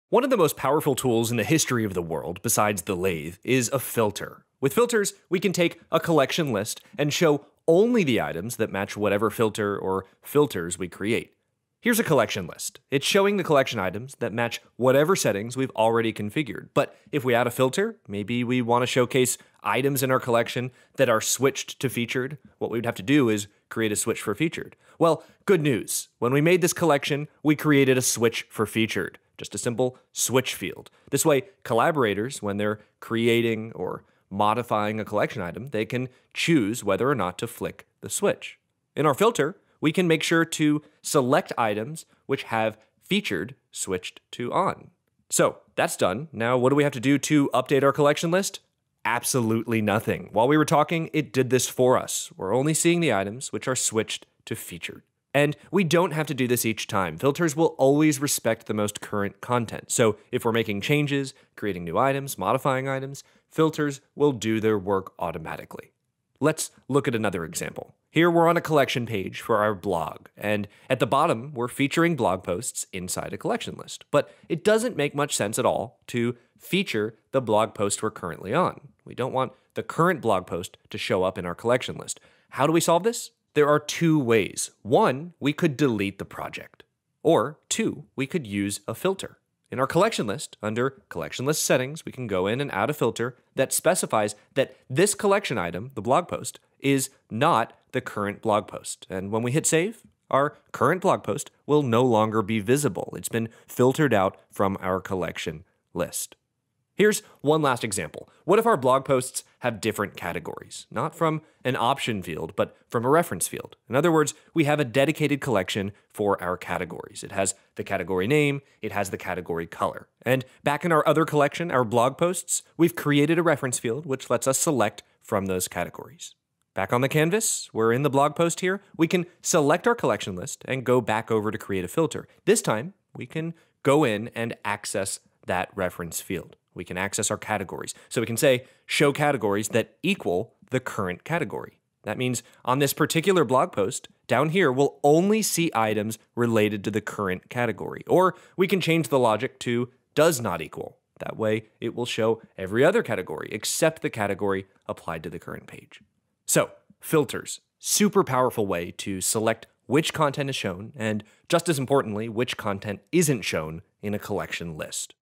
One of the most powerful tools in the history of the world, besides the lathe, is a filter. With filters, we can take a collection list and show only the items that match whatever filter or filters we create. Here's a collection list. It's showing the collection items that match whatever settings we've already configured. But if we add a filter, maybe we want to showcase items in our collection that are switched to featured. What we'd have to do is create a switch for featured. Well, good news. When we made this collection, we created a switch for featured. Just a simple switch field. This way, collaborators, when they're creating or modifying a collection item, they can choose whether or not to flick the switch. In our filter, we can make sure to select items which have featured switched to on. So that's done. Now, what do we have to do to update our collection list? Absolutely nothing. While we were talking, it did this for us. We're only seeing the items which are switched to featured. And we don't have to do this each time. Filters will always respect the most current content. So if we're making changes, creating new items, modifying items, filters will do their work automatically. Let's look at another example. Here we're on a collection page for our blog, and at the bottom we're featuring blog posts inside a collection list. But it doesn't make much sense at all to feature the blog post we're currently on. We don't want the current blog post to show up in our collection list. How do we solve this? There are two ways. One, we could delete the project. Or two, we could use a filter. In our collection list, under collection list settings, we can go in and add a filter that specifies that this collection item, the blog post, is not the current blog post. And when we hit save, our current blog post will no longer be visible. It's been filtered out from our collection list. Here's one last example. What if our blog posts have different categories? Not from an option field, but from a reference field. In other words, we have a dedicated collection for our categories. It has the category name, it has the category color. And back in our other collection, our blog posts, we've created a reference field which lets us select from those categories. Back on the canvas, we're in the blog post here, we can select our collection list and go back over to create a filter. This time, we can go in and access that reference field. We can access our categories. So we can say, show categories that equal the current category. That means on this particular blog post, down here, we'll only see items related to the current category. Or we can change the logic to does not equal. That way, it will show every other category except the category applied to the current page. So, filters, super powerful way to select which content is shown, and just as importantly, which content isn't shown in a collection list.